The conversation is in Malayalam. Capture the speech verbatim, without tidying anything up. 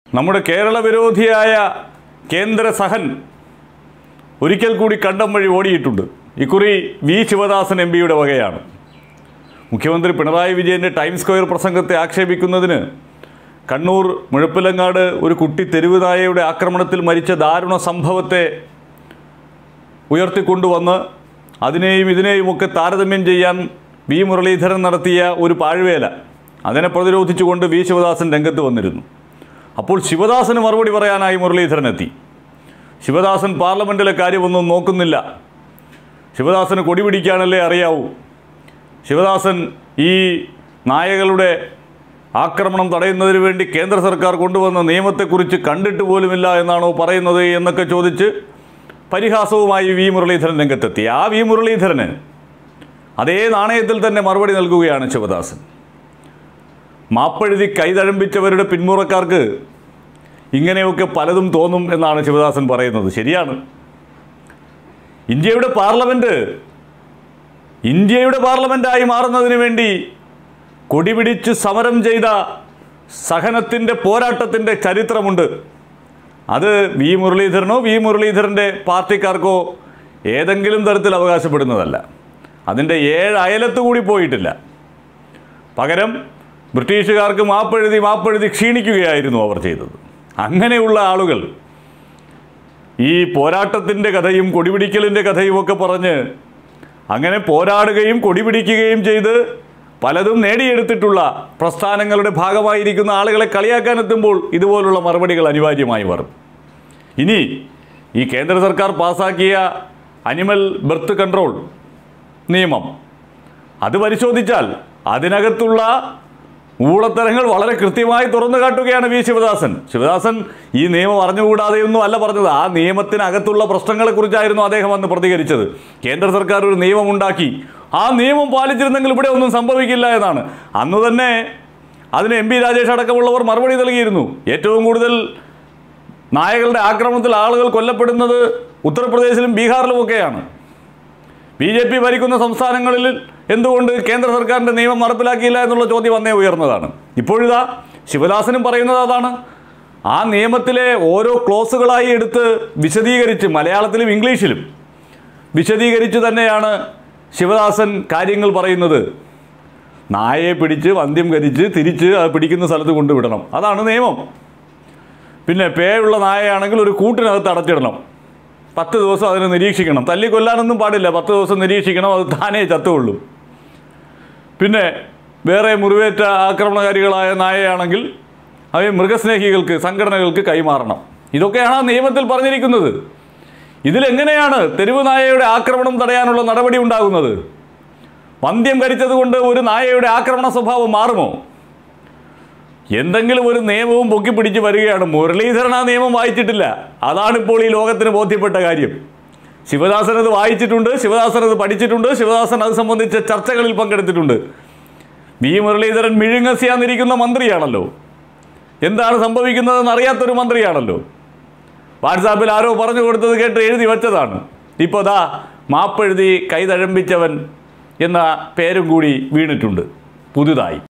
നമ്മുടെ കേരള വിരോധിയായ കേന്ദ്ര സഹൻ ഒരിക്കൽ കൂടി കണ്ടം വഴി ഓടിയിട്ടുണ്ട്. ഇക്കുറി വി ശിവദാസൻ എം പിയുടെ വകയാണ്. മുഖ്യമന്ത്രി പിണറായി വിജയൻ്റെ ടൈം സ്ക്വയർ പ്രസംഗത്തെ ആക്ഷേപിക്കുന്നതിന് കണ്ണൂർ മുഴപ്പിലങ്ങാട് ഒരു കുട്ടി തെരുവ് നായയുടെ ആക്രമണത്തിൽ മരിച്ച ദാരുണ സംഭവത്തെ ഉയർത്തിക്കൊണ്ടുവന്ന് അതിനെയും ഇതിനെയുമൊക്കെ താരതമ്യം ചെയ്യാൻ വി മുരളീധരൻ നടത്തിയ ഒരു പാഴ്വേല, അതിനെ പ്രതിരോധിച്ചുകൊണ്ട് വി ശിവദാസൻ രംഗത്ത് വന്നിരുന്നു. അപ്പോൾ ശിവദാസന് മറുപടി പറയാനായി മുരളീധരൻ എത്തി. ശിവദാസൻ പാർലമെൻറ്റിലെ കാര്യമൊന്നും നോക്കുന്നില്ല, ശിവദാസന് കൊടി പിടിക്കാനല്ലേ അറിയാവൂ, ശിവദാസൻ ഈ നായകളുടെ ആക്രമണം തടയുന്നതിന് വേണ്ടി കേന്ദ്ര സർക്കാർ കൊണ്ടുവന്ന നിയമത്തെക്കുറിച്ച് കണ്ടിട്ട് പോലുമില്ല എന്നാണോ പറയുന്നത് എന്നൊക്കെ ചോദിച്ച് പരിഹാസവുമായി വി മുരളീധരൻ രംഗത്തെത്തി. ആ വി മുരളീധരന് അതേ നാണയത്തിൽ തന്നെ മറുപടി നൽകുകയാണ് ശിവദാസൻ. മാപ്പെഴുതി കൈതഴമ്പിച്ചവരുടെ പിന്മുറക്കാർക്ക് ഇങ്ങനെയൊക്കെ പലതും തോന്നും എന്നാണ് ശിവദാസൻ പറയുന്നത്. ശരിയാണ്. ഇന്ത്യയുടെ പാർലമെൻറ്റ് ഇന്ത്യയുടെ പാർലമെൻറ്റായി മാറുന്നതിന് വേണ്ടി കൊടിപിടിച്ച് സമരം ചെയ്ത സഹനത്തിൻ്റെ പോരാട്ടത്തിൻ്റെ ചരിത്രമുണ്ട്. അത് വി മുരളീധരനോ വി മുരളീധരൻ്റെ പാർട്ടിക്കാർക്കോ ഏതെങ്കിലും തരത്തിൽ അവകാശപ്പെടുന്നതല്ല. അതിൻ്റെ ഏഴ് അയലത്ത് കൂടി പോയിട്ടില്ല. പകരം ബ്രിട്ടീഷുകാർക്ക് മാപ്പെഴുതി മാപ്പെഴുതി ക്ഷീണിക്കുകയായിരുന്നു അവർ ചെയ്തത്. അങ്ങനെയുള്ള ആളുകൾ ഈ പോരാട്ടത്തിൻ്റെ കഥയും കൊടിപിടിക്കലിൻ്റെ കഥയും ഒക്കെ പറഞ്ഞ് അങ്ങനെ പോരാടുകയും കൊടിപിടിക്കുകയും ചെയ്ത് പലതും നേടിയെടുത്തിട്ടുള്ള പ്രസ്ഥാനങ്ങളുടെ ഭാഗമായിരിക്കുന്ന ആളുകളെ കളിയാക്കാനെത്തുമ്പോൾ ഇതുപോലുള്ള മറുപടികൾ അനിവാര്യമായി വരും. ഇനി ഈ കേന്ദ്ര സർക്കാർ പാസാക്കിയ അനിമൽ ബർത്ത് കൺട്രോൾ നിയമം അത് പരിശോധിച്ചാൽ അതിനകത്തുള്ള ഊളത്തരങ്ങൾ വളരെ കൃത്യമായി തുറന്നു കാട്ടുകയാണ് വി ശിവദാസൻ. ശിവദാസൻ ഈ നിയമം അറിഞ്ഞുകൂടാതെയൊന്നും അല്ല പറഞ്ഞത്. ആ നിയമത്തിനകത്തുള്ള പ്രശ്നങ്ങളെക്കുറിച്ചായിരുന്നു അദ്ദേഹം അന്ന് പ്രതികരിച്ചത്. കേന്ദ്ര സർക്കാർ ഒരു നിയമമുണ്ടാക്കി, ആ നിയമം പാലിച്ചിരുന്നെങ്കിൽ ഇവിടെ ഒന്നും സംഭവിക്കില്ല എന്നാണ്. അന്ന് തന്നെ അതിന് എം പി രാജേഷ് അടക്കമുള്ളവർ മറുപടി നൽകിയിരുന്നു. ഏറ്റവും കൂടുതൽ നായകളുടെ ആക്രമണത്തിൽ ആളുകൾ കൊല്ലപ്പെടുന്നത് ഉത്തർപ്രദേശിലും ബീഹാറിലുമൊക്കെയാണ്. ബി ജെ പി ഭരിക്കുന്ന സംസ്ഥാനങ്ങളിൽ എന്തുകൊണ്ട് കേന്ദ്ര സർക്കാരിൻ്റെ നിയമം നടപ്പിലാക്കിയില്ല എന്നുള്ള ചോദ്യം വന്നേ ഉയർന്നതാണ്. ഇപ്പോഴിതാ ശിവദാസനും പറയുന്നത് അതാണ്. ആ നിയമത്തിലെ ഓരോ ക്ലോസുകളായി എടുത്ത് വിശദീകരിച്ച് മലയാളത്തിലും ഇംഗ്ലീഷിലും വിശദീകരിച്ച് തന്നെയാണ് ശിവദാസൻ കാര്യങ്ങൾ പറയുന്നത്. നായയെ പിടിച്ച് വന്ധ്യം കരിച്ച് തിരിച്ച് അത് പിടിക്കുന്ന സ്ഥലത്ത് കൊണ്ടുവിടണം, അതാണ് നിയമം. പിന്നെ പേയുള്ള നായയാണെങ്കിൽ ഒരു കൂട്ടിനകത്ത് അടച്ചിടണം, പത്ത് ദിവസം അതിനെ നിരീക്ഷിക്കണം, തല്ലിക്കൊല്ലാനൊന്നും പാടില്ല, പത്ത് ദിവസം നിരീക്ഷിക്കണം, അത് താനേ ചത്തുകൊള്ളും. പിന്നെ വേറെ മുറിവേറ്റ ആക്രമണകാരികളായ നായയാണെങ്കിൽ അവയെ മൃഗസ്നേഹികൾക്ക് സംഘടനകൾക്ക് കൈമാറണം. ഇതൊക്കെയാണ് ആ നിയമത്തിൽ പറഞ്ഞിരിക്കുന്നത്. ഇതിലെങ്ങനെയാണ് തെരുവ് നായയുടെ ആക്രമണം തടയാനുള്ള നടപടി ഉണ്ടാകുന്നത്? വന്ധ്യം കരിച്ചതുകൊണ്ട് ഒരു നായയുടെ ആക്രമണ സ്വഭാവം മാറുമോ? എന്തെങ്കിലും ഒരു നിയമവും പൊക്കിപ്പിടിച്ച് വരികയാണ്. മുരളീധരൻ ആ നിയമം വായിച്ചിട്ടില്ല, അതാണിപ്പോൾ ഈ ലോകത്തിന് ബോധ്യപ്പെട്ട കാര്യം. ശിവദാസൻ അത് വായിച്ചിട്ടുണ്ട്, ശിവദാസൻ അത് പഠിച്ചിട്ടുണ്ട്, ശിവദാസൻ അത് സംബന്ധിച്ച ചർച്ചകളിൽ പങ്കെടുത്തിട്ടുണ്ട്. വി മുരളീധരൻ മിഴുങ്ങസിയാന്നിരിക്കുന്ന മന്ത്രിയാണല്ലോ, എന്താണ് സംഭവിക്കുന്നതെന്ന് അറിയാത്തൊരു മന്ത്രിയാണല്ലോ. വാട്സാപ്പിൽ ആരോ പറഞ്ഞു കൊടുത്തത് കേട്ട് എഴുതി വച്ചതാണ്. ഇപ്പോൾ ദാ മാപ്പെഴുതി കൈതഴമ്പിച്ചവൻ എന്ന പേരും കൂടി വീണിട്ടുണ്ട് പുതുതായി.